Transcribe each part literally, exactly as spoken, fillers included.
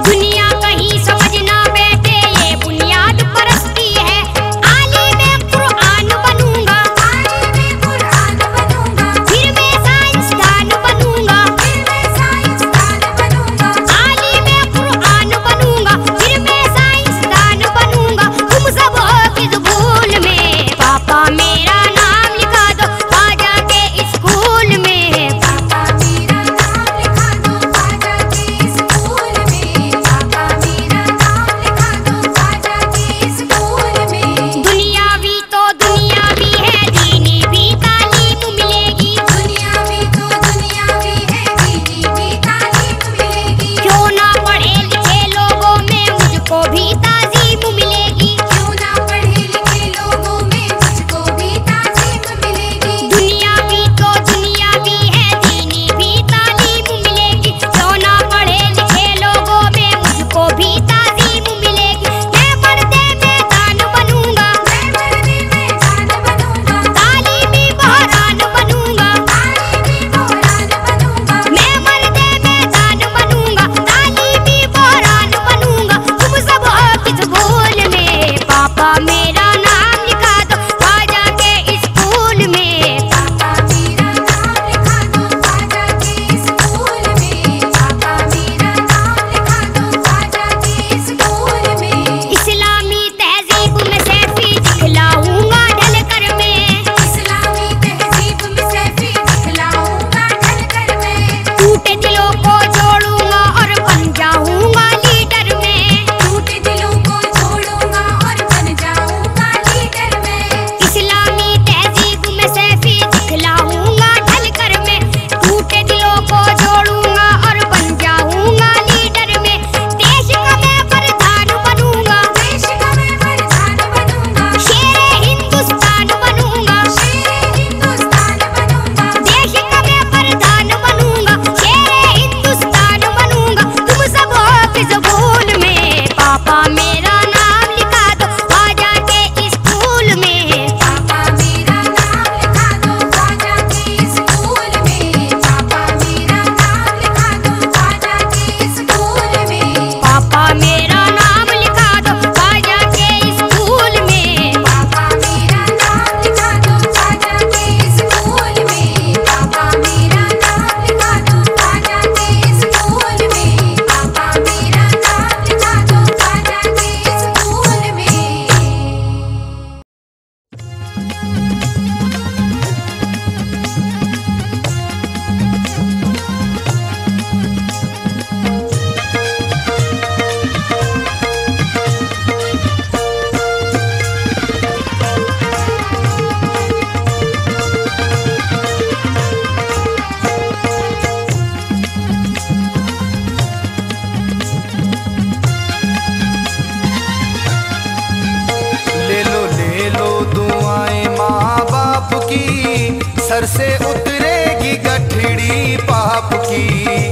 Sir से उतरेगी गठड़ी पाप की।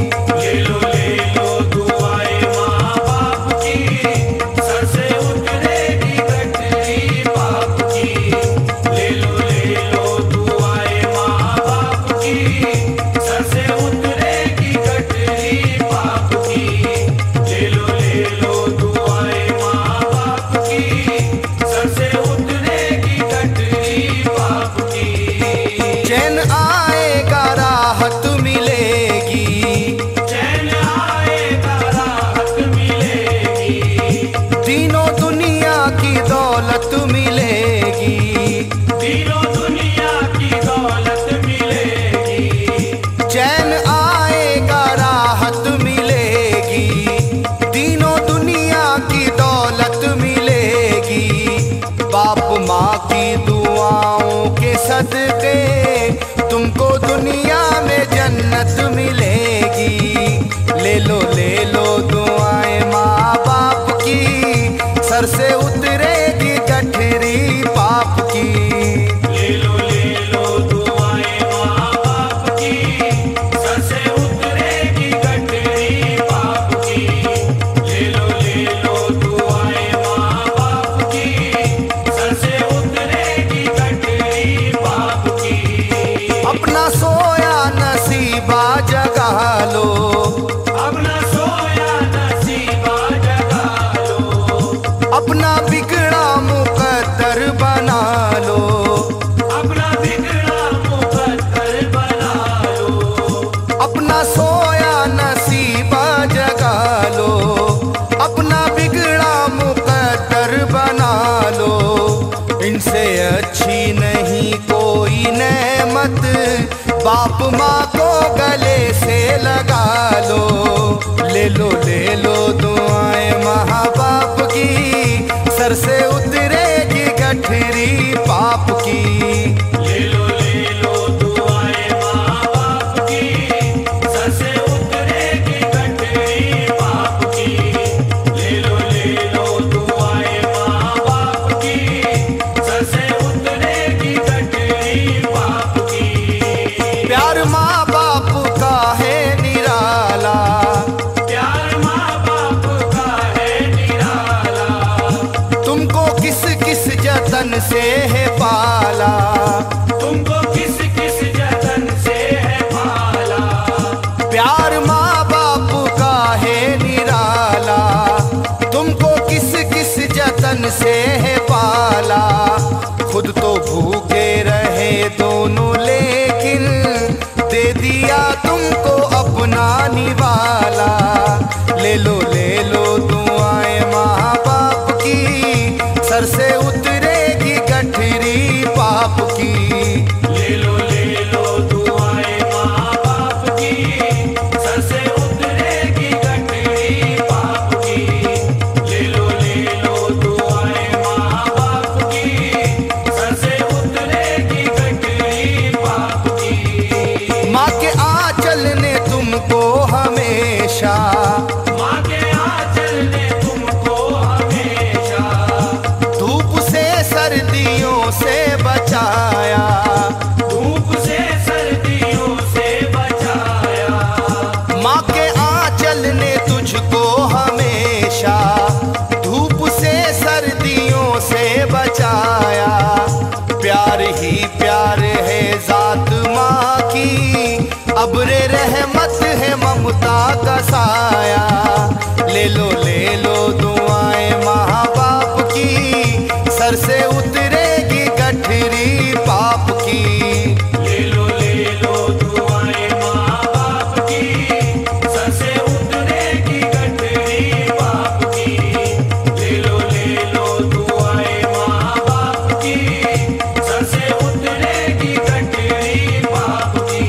ले लो ले लो दुआएं माँ बाप की, सर से उतरेगी गठड़ी पाप की। ले लो ले लो दुआएं माँ बाप की, सर से उतरेगी गठड़ी पाप की। ले लो ले लो दुआएं माँ बाप की, सर से उतरेगी गठड़ी पाप की। चैन आएगा राहत मिलेगी, से लगा लो, ले लो ले लो दुआएं माँ बाप की, सर से उतरेगी गठरी पाप की। ले लो ले लो दुआएं माँ बाप की, सर से उतरेगी गठरी पाप की। ले लो ले लो दुआएं माँ बाप की, सर से उतरेगी गठरी पाप की। प्यार माँ बाप का है निराला, प्यार माँ बाप का है निराला, तुमको किस किस जतन से है पाला, तुमको किस किस जतन से है पाला। प्यार माँ बाप का है निराला, तुमको किस किस जतन से है पाला। खुद तो भूखे रहे दोनों लेकिन दे दिया तुमको अपना निवाला। ले लो ले लो दुआएं माँ बाप की, सर से उतरेगी गठरी पाप की। ले लो ले लो दुआएं माँ बाप की, सर से उतरेगी गठरी पाप की। ले लो ले लो दुआएं माँ बाप की, सर से उतरेगी गठरी पाप की। माँ के आंचल ने तुमको हमेशा, माँ के आंचल ने तुमको हमेशा, धूप से सर्दियों से बचाया, धूप से सर्दियों से बचाया। माँ के आंचल ने तुझको हमेशा, धूप से सर्दियों से बचाया। प्यार ही प्यार है जात माँ की, अब्रे रहमत है ममता का साया। ले लो ले लो दुआएं माँ बाप की, सर से उतरेगी गठरी पाप की। ले लो ले लो दुआएं माँ बाप की, सर से उतरेगी गठरी पाप की। ले लो ले लो दुआएं माँ बाप की, सर से उतरेगी गठरी पाप की।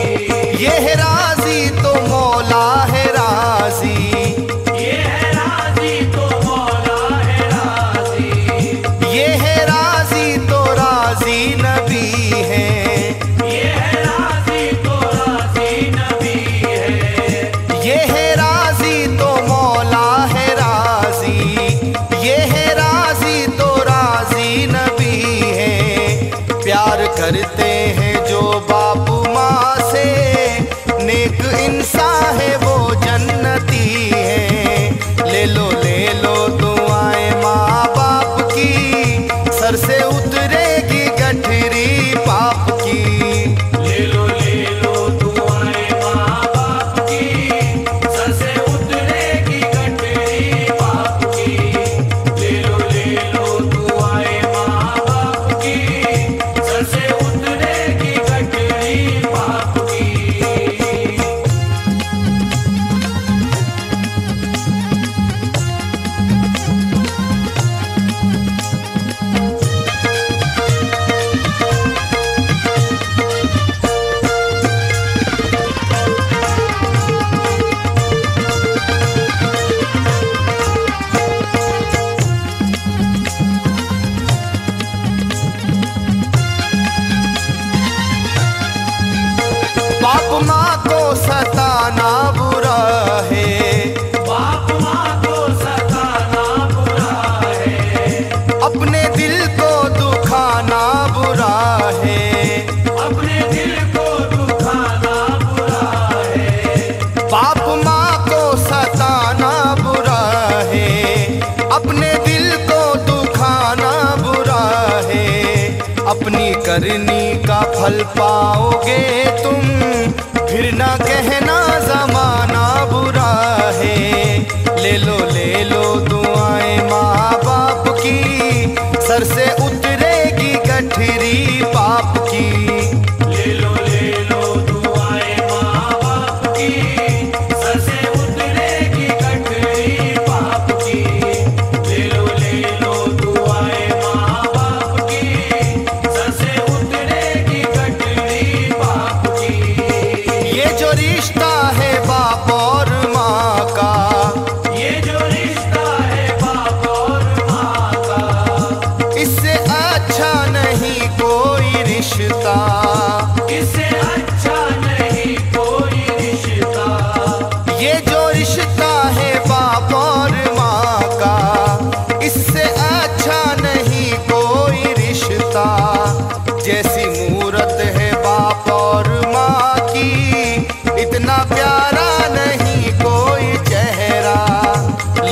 ये है राजी तो मौला है राजी, ये है राजी तो मौला है राजी, ये है राजी तो राजी नबी है, ये है राजी तो राजी नबी है। ये है राजी तो मौला है राजी, ये है राजी तो राजी नबी है। प्यार करते हैं जो बाप माँ से, नेक इंसान है वो जन्नती है। ले लो ले लो दुआएं माँ बाप की, सर से उतरेगी गठरी पाप की। ले लो ले लो दुआएं माँ बाप की, सर से उतरेगी गठरी पाप की। ले लो ले लो दुआएं माँ बाप की, सर से उतरेगी गठरी पाप की। बाप माँ को सताना बुरा है, बाप माँ को सताना बुरा है, अपने दिल को दुखाना बुरा है। अपने दिल को दुखाना बुरा है। बाप माँ को सताना बुरा है, अपने दिल को दुखाना बुरा है। अपनी करनी का फल पाओगे तुम, फिर ना कहना जमाना बुरा है। ले लो ले लो दुआएं माँ बाप की, सर से उतरेगी गठरी पाप की। ले लो ले लो दुआएं माँ बाप की, सर से उतरेगी गठरी पाप की। ले लो ले लो दुआएं माँ बाप की, सर से उतरेगी गठरी पाप की। ये जो रिश्ता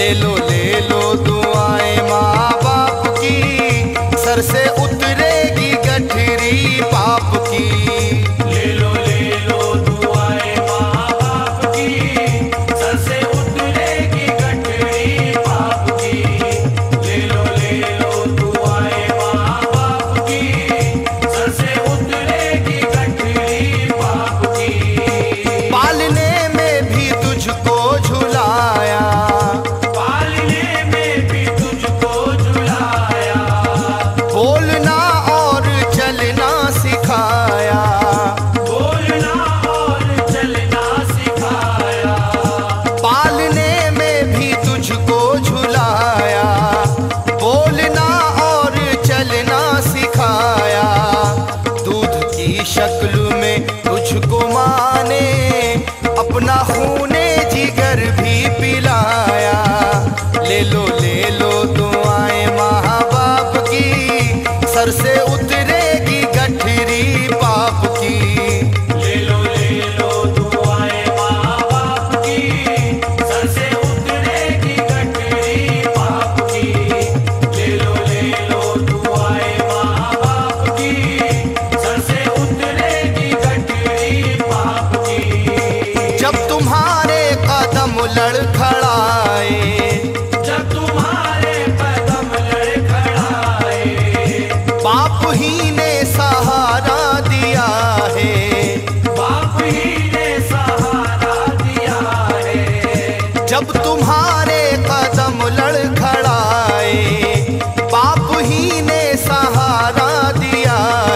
ले लो ले लो दुआएं माँ बाप की, सर से उतरेगी गठरी पाप की। ले लो ले लो दुआएं माँ बाप की, सर से उतरेगी गठरी पाप की। ले लो ले लो दुआएं माँ बाप की, सर से उतरेगी गठरी पाप की। पालने में भी तुझको झुलाया, पालने में भी तुझको झुलाया, बोलना और चलना सिखाया। बोलना और चलना सिखाया। पालने में भी तुझको झुलाया, बोलना और चलना सिखाया। दूध की शक्ल में तुझको माने अपना खूने जिगर भी पिलाया। ले लो ले लो दुआएं माँ बाप की, सर से उतरेगी गठरी पाप की। ले लो ले लो दुआएं माँ बाप की, सर से उतरेगी गठरी पाप की। ले लो ले लो दुआएं माँ बाप की, सर से उतरेगी गठरी पाप की। जब तुम्हारे कदम लड़खड़ाए, जब तुम्हारे कदम लड़खड़ाए, बाप ही ने सहारा दिया है। बाप ही ने सहारा दिया है। जब तुम्हारे कदम लड़खड़ाए, बाप ही ने सहारा दिया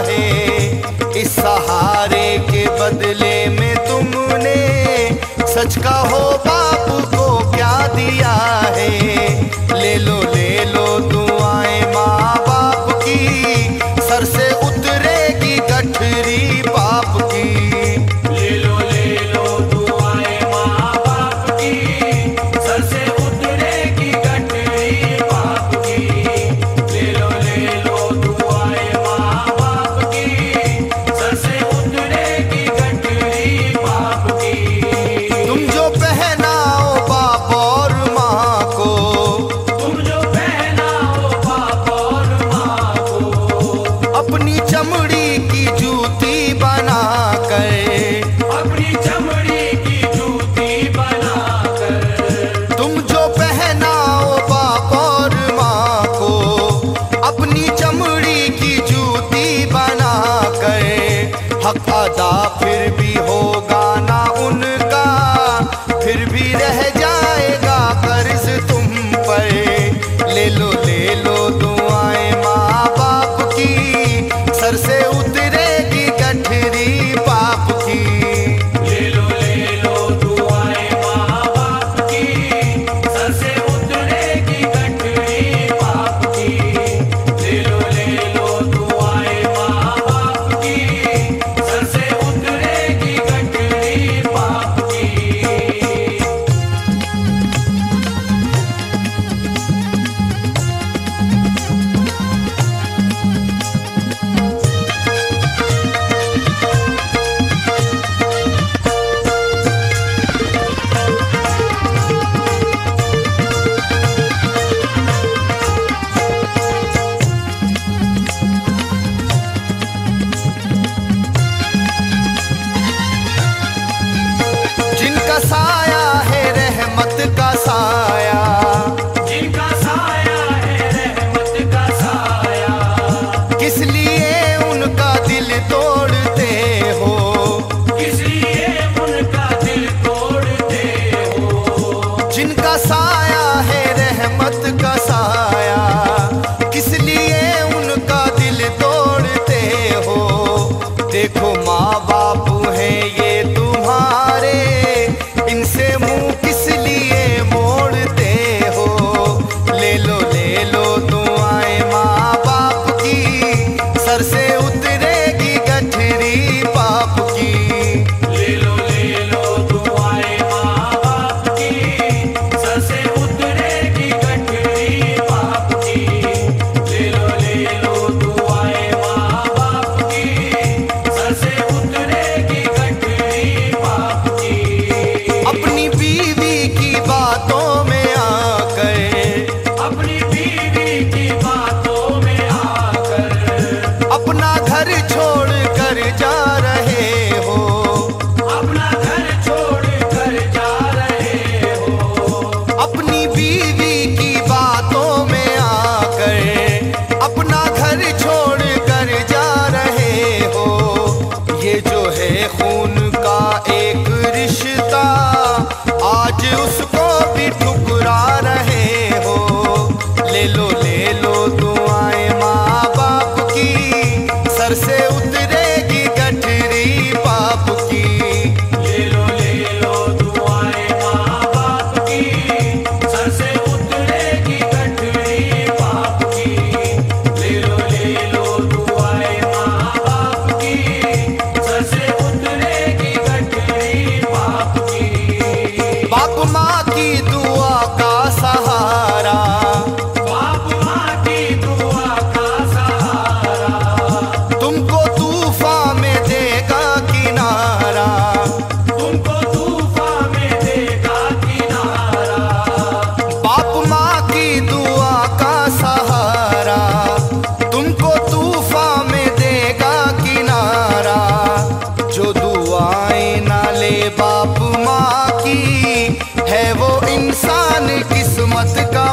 है। इस सहारे के बदले में तुमने सच कहो बाप को क्या दिया है। ले लो ले लो दुआएं माँ बाप की, सर से उतरेगी गठरी पाप की। ले लो ले लो दुआएं माँ बाप की, सर से उतरेगी गठरी पाप की। ले लो ले लो दुआएं माँ बाप की, सर से उतरेगी गठरी पाप की। तुम जो पहना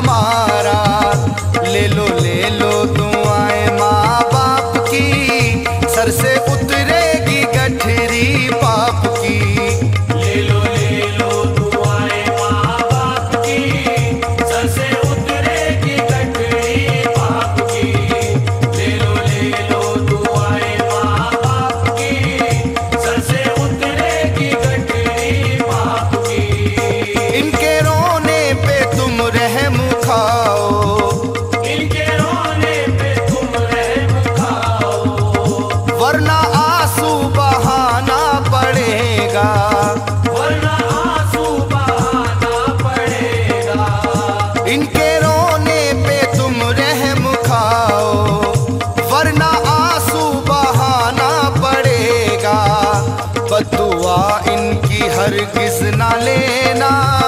हमारा। ले लो ले लो दुआएं माँ बाप की, सर से उतरेगी गठरी पाप की। ले लो ले लो दुआएं माँ बाप की, सर से उतरेगी गठरी पाप की। ले लो ले लो दुआएं माँ बाप की, सर से उतरेगी गठरी पाप की। इनके रोने पे तुम रहम खाओ, इनके रोने पे तुम रहम खाओ, वरना आंसू बहाना पड़ेगा। वरना आंसू बहाना पड़ेगा। इनके रोने पे तुम रहम खाओ, वरना आंसू बहाना पड़ेगा। बद्दुआ इनकी हरगिज ना लेना,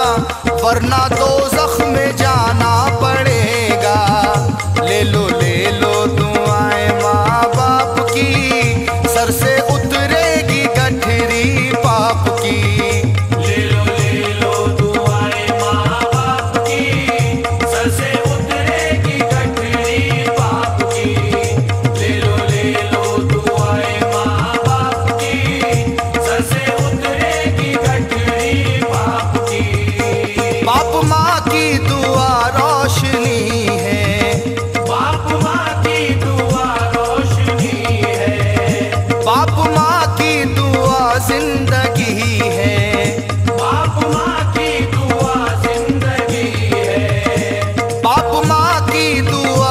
वरना दोज़ख में जाना पड़ेगा। ले लो ले लो दुआएं माँ बाप की, सर से उतरेगी गठरी पाप की। ले लो ले लो दुआएं माँ बाप की, सर से उतरेगी गठरी पाप की। ले लो ले लो दुआएं माँ बाप की, सर से उतरेगी गठरी पाप की। बाप माँ की दुआ रोशनी है, बाप माँ की दुआ रोशनी है। बाप माँ की दुआ जिंदगी है। बाप माँ की दुआ जिंदगी है। बाप माँ की दुआ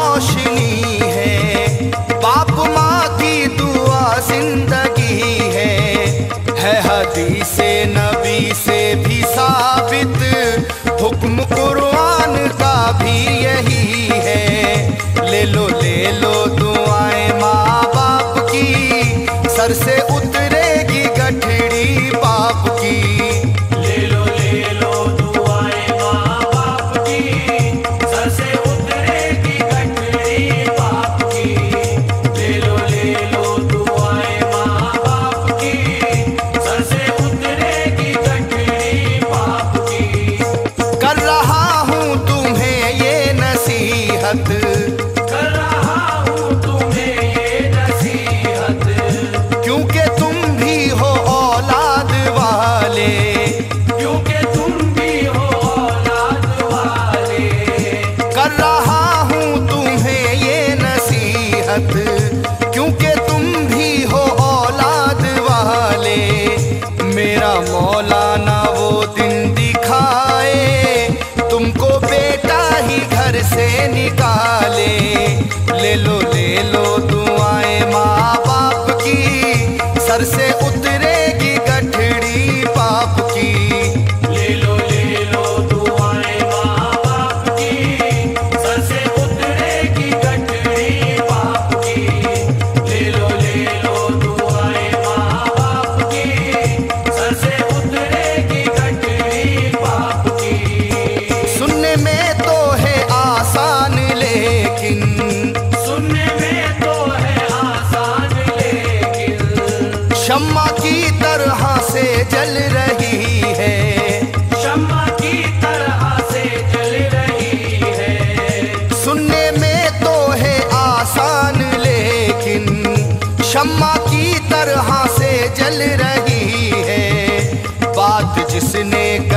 रोशनी है, बाप माँ की दुआ जिंदगी है। है हदीसे नबी से भी साबित, हुक्म कुरान का भी यही है। ले लो ले लो दुआएं माँ बाप की, सर से उतरेगी गठरी पाप की। ले लो ले लो दुआएं माँ बाप की, सर से उतरेगी गठरी पाप की। ले लो ले लो दुआएं माँ बाप की, सर से उतरेगी गठरी पाप की। कर रहा हूँ तुम्हें ये नसीहत, कर रहा हूँ तुम्हें ये नसीहत, क्योंकि तुम भी हो औलाद वाले। क्योंकि तुम भी हो औलाद वाले। कर रहा हूँ तुम्हें ये नसीहत, क्योंकि तुम भी हो औलाद वाले। मेरा मौलाना वो दिन दिखाए, तुमको बेटा ही घर से निकाले। ले लो ले लो दुआएं माँ बाप की, सर से उतरेगी गठरी पाप की। ले लो ले लो दुआएं माँ बाप की, सर से उतरेगी गठरी पाप की। ले लो ले लो दुआएं माँ बाप की, सर से उतरेगी गठरी पाप की। सुनने में तो है आसान लेकिन, सुनने में तो है आसान लेकिन, शम्मा की तरह से जल रही है। शम्मा की तरह से जल रही है। सुनने में तो है आसान लेकिन, शम्मा की तरह से जल रही है। बात जिसने